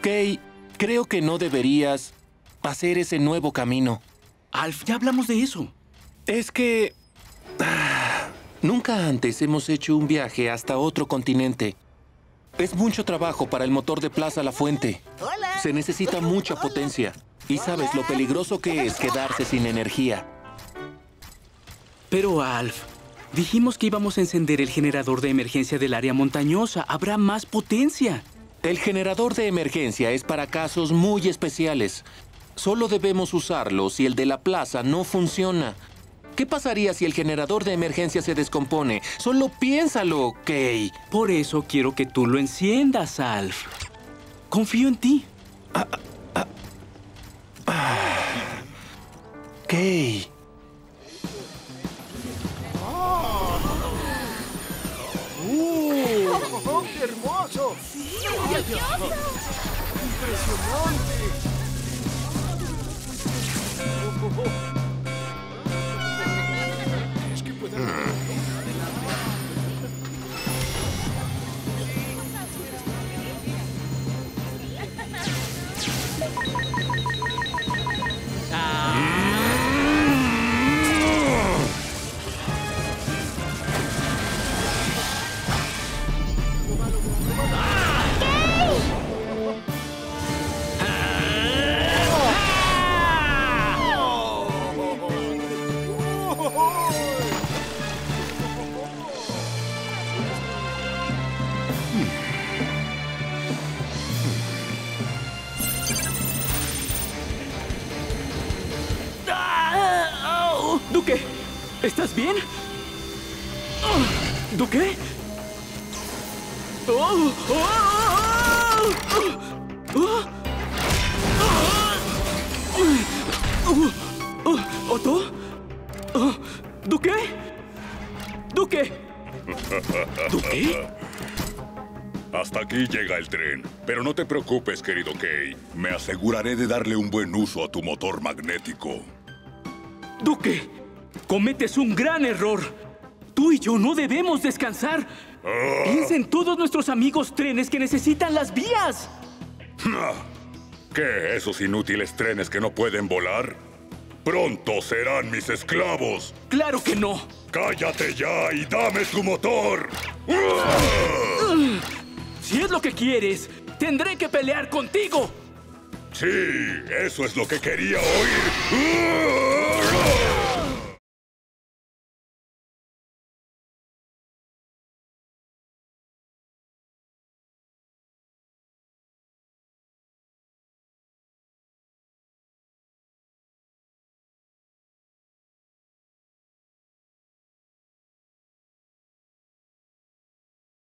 Kay, creo que no deberías hacer ese nuevo camino. Alf, ya hablamos de eso. Es que... nunca antes hemos hecho un viaje hasta otro continente. Es mucho trabajo para el motor de Plaza La Fuente. Hola. Se necesita mucha potencia. Y sabes lo peligroso que es quedarse sin energía. Pero, Alf, dijimos que íbamos a encender el generador de emergencia del área montañosa. Habrá más potencia. El generador de emergencia es para casos muy especiales. Solo debemos usarlo si el de la plaza no funciona. ¿Qué pasaría si el generador de emergencia se descompone? Solo piénsalo, Kay. Por eso quiero que tú lo enciendas, Alf. Confío en ti. Kay. ¡Qué hermoso! ¡Maravilloso! ¡Impresionante! ¿Es que puede haber? Duque, ¿estás bien? ¿Duque? ¿Otto? ¿Duque? ¿Duque? ¿Duque? Hasta aquí llega el tren. Pero no te preocupes, querido Kay. Me aseguraré de darle un buen uso a tu motor magnético. Duque, cometes un gran error. Tú y yo no debemos descansar. Piensa en todos nuestros amigos trenes que necesitan las vías. ¿Qué? ¿Esos inútiles trenes que no pueden volar? ¡Pronto serán mis esclavos! ¡Claro que no! ¡Cállate ya y dame su motor! Si es lo que quieres, tendré que pelear contigo. Sí, eso es lo que quería oír.